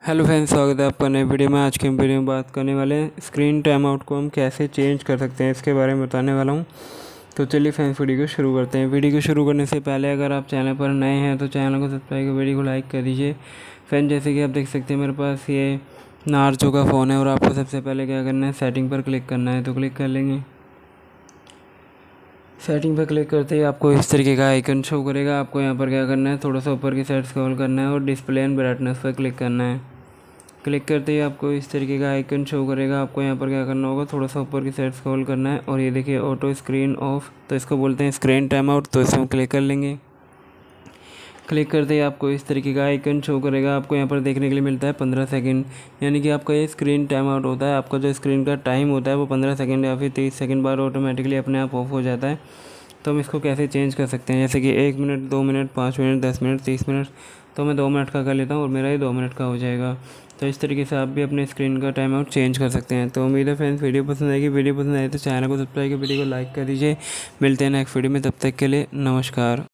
Hello friends, स्वागत है आपका नए वीडियो में। आज के वीडियो में बात करने वाले हैं स्क्रीन टाइम आउट को हम कैसे चेंज कर सकते हैं, इसके बारे में बताने वाला हूं। तो चलिए फ्रेंड्स, वीडियो को शुरू करते हैं। वीडियो को शुरू करने से पहले अगर आप चैनल पर नए हैं तो चैनल को सब्सक्राइब कर वीडियो को लाइक कर दीजिए। फ्रेंड, जैसे कि आप देख सकते हैं मेरे पास ये नार्जो का फ़ोन है और आपको सबसे पहले क्या करना है, सेटिंग पर क्लिक करना है। तो क्लिक कर लेंगे। सेटिंग पर क्लिक करते ही आपको इस तरीके का आइकन शो करेगा। आपको यहाँ पर क्या करना है, थोड़ा सा ऊपर की साइड स्क्रॉल करना है और डिस्प्ले एंड ब्राइटनेस पर क्लिक करना है। क्लिक करते ही आपको इस तरीके का आइकन शो करेगा। आपको यहाँ पर क्या करना होगा, थोड़ा सा ऊपर की साइड स्क्रॉल करना है और ये देखिए ऑटो स्क्रीन ऑफ, तो इसको बोलते हैं स्क्रीन टाइम आउट। तो इसमें क्लिक कर लेंगे। क्लिक करते ही आपको इस तरीके का आइकन शो करेगा। आपको यहाँ पर देखने के लिए मिलता है 15 सेकंड, यानी कि आपका ये स्क्रीन टाइम आउट होता है। आपका जो स्क्रीन का टाइम होता है वो 15 सेकंड या फिर 30 सेकंड बाद ऑटोमेटिकली अपने आप ऑफ हो जाता है। तो हम इसको कैसे चेंज कर सकते हैं, जैसे कि 1 minute, 2 minute, 5 minute, 10 minute, 30 minute. तो मैं 2 मिनट का कर लेता हूँ और मेरा ये 2 मिनट का हो जाएगा। तो इस तरीके से आप भी अपने स्क्रीन का टाइम आउट चेंज कर सकते हैं। तो उम्मीद है फ्रेंड्स वीडियो पसंद आएगी। वीडियो पसंद आए तो चैनल को सब्सक्राइब कर वीडियो को लाइक कर दीजिए। मिलते हैं नेक्स्ट वीडियो में, तब तक के लिए नमस्कार।